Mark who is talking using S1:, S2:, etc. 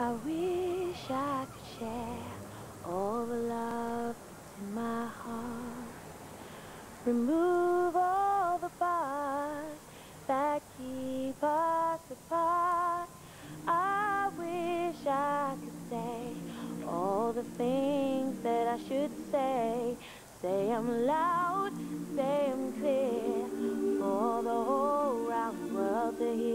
S1: I wish I could share all the love that's in my heart. Remove all the bars that keep us apart. I wish I could say all the things that I should say. Say 'em loud, say 'em clear, for the whole round world to hear.